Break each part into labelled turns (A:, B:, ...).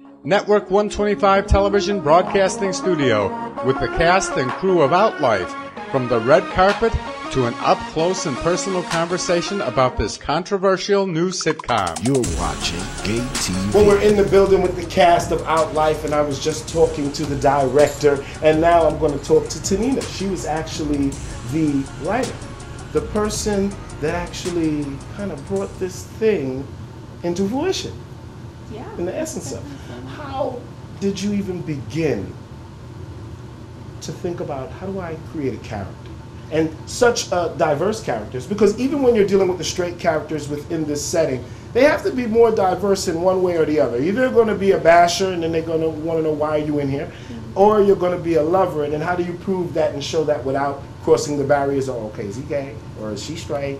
A: Network 125 Television Broadcasting Studio with the cast and crew of Outlife, from the red carpet to an up-close and personal conversation about this controversial new sitcom.
B: You're watching GTV.
C: Well, we're in the building with the cast of Outlife, and I was just talking to the director, and now I'm going to talk to Tonina. She was actually the writer, the person that actually kind of brought this thing into fruition.
D: Yeah.
C: In the essence of it. How did you even begin to think about, how do I create a character? And such diverse characters, because even when you're dealing with the straight characters within this setting, they have to be more diverse in one way or the other. Either they're going to be a basher and then they're going to want to know why are you in here, or you're going to be a lover, and then how do you prove that and show that without crossing the barriers of, okay, is he gay or is she straight?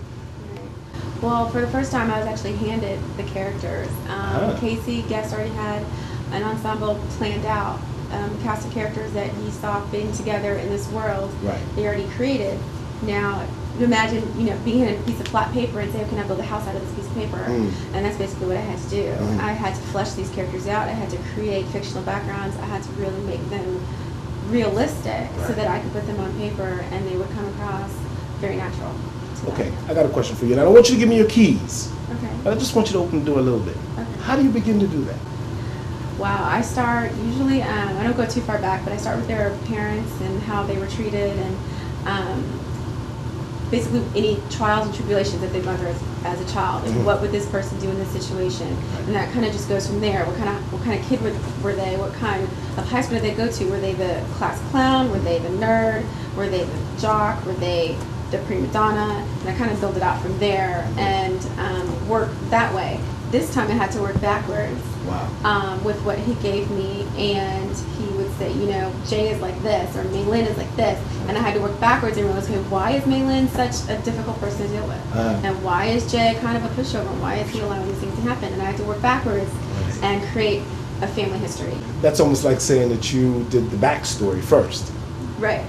D: Well, for the first time, I was actually handed the characters. Cayce, guest, already had an ensemble planned out, cast of characters that he saw fitting together in this world.
C: Right.
D: They already created. Now, imagine, being in a piece of flat paper and saying, "Can I build a house out of this piece of paper?" And that's basically what I had to do. I had to flesh these characters out. I had to create fictional backgrounds. I had to really make them realistic so that I could put them on paper and they would come across very natural.
C: Okay, I got a question for you. And I don't want you to give me your keys.
D: Okay.
C: I just want you to open the door a little bit.
D: Okay.
C: How do you begin to do that?
D: Wow, I start usually, I don't go too far back, but I start with their parents and how they were treated, and basically any trials and tribulations that they've gone through as a child, and what would this person do in this situation, and that kind of just goes from there. What kind of kid were they? What kind of high school did they go to? Were they the class clown? Were they the nerd? Were they the jock? Were they the prima donna? And I kind of build it out from there and work that way. This time I had to work backwards.
C: Wow.
D: With what he gave me, and he would say, Jay is like this, or Maylin is like this, and I had to work backwards and realize, okay, why is Maylin such a difficult person to deal with, and why is Jay kind of a pushover, and why is he allowing these things to happen? And I had to work backwards and create a family history.
C: That's almost like saying that you did the backstory first.
D: Right.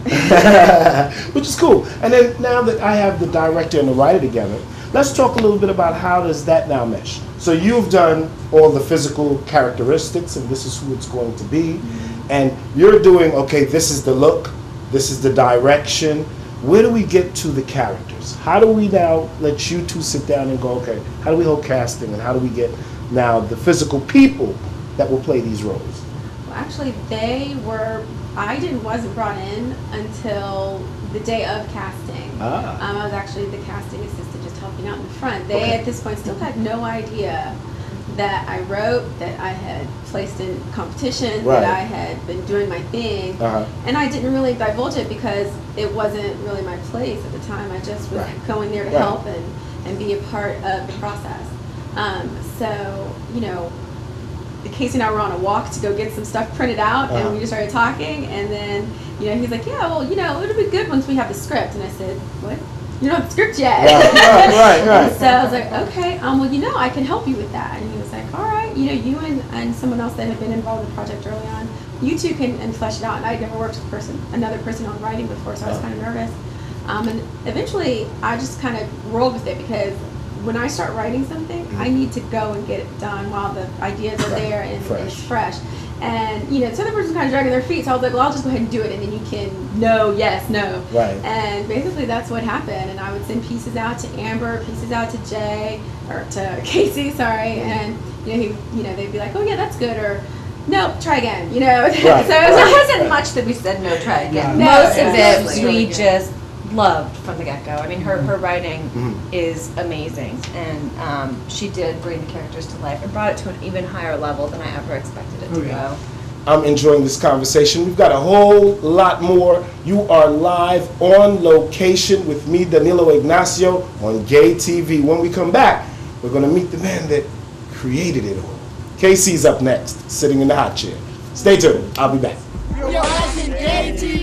C: Which is cool. And then now that I have the director and the writer together, let's talk a little bit about how does that now mesh. So you've done all the physical characteristics, and this is who it's going to be. And you're doing, okay, this is the look, this is the direction. Where do we get to the characters? How do we now let you two sit down and go, okay, how do we hold casting, and how do we get now the physical people that will play these roles?
D: Well, actually, I wasn't brought in until the day of casting. I was actually the casting assistant, just helping out in the front. They, at this point, still had no idea that I wrote, that I had placed in competition, that I had been doing my thing. And I didn't really divulge it because it wasn't really my place at the time. I just was going there to help and be a part of the process. So, Cayce and I were on a walk to go get some stuff printed out, and we just started talking, and then, he's like, yeah, well, it'll be good once we have the script. And I said, what? You don't have the script yet. Right. So I was like, okay, well, I can help you with that. And he was like, all right, you and someone else that had been involved in the project early on, you two can flesh it out. And I'd never worked with another person on writing before, so I was kind of nervous. And eventually, I just kind of rolled with it, because when I start writing something, I need to go and get it done while the ideas are there and it's fresh. And, so the person's kind of dragging their feet, so I was like, well, I'll just go ahead and do it, and then you can no, yes, no.
C: Right.
D: And basically that's what happened, and I would send pieces out to Amber, pieces out to Jay, or to Cayce, sorry, and, they'd be like, oh yeah, that's good, or no, try again, So
E: it wasn't much that we said no, try again.
D: No,
E: most of it
D: really
E: we just loved from the get-go. I mean, her writing is amazing, and she did bring the characters to life and brought it to an even higher level than I ever expected it to go.
C: I'm enjoying this conversation. We've got a whole lot more. You are live on location with me, Danilo Ignacio, on GTV. When we come back, we're going to meet the man that created it all. Cayce's up next, sitting in the hot chair. Stay tuned. I'll be back.
F: You're watching GTV.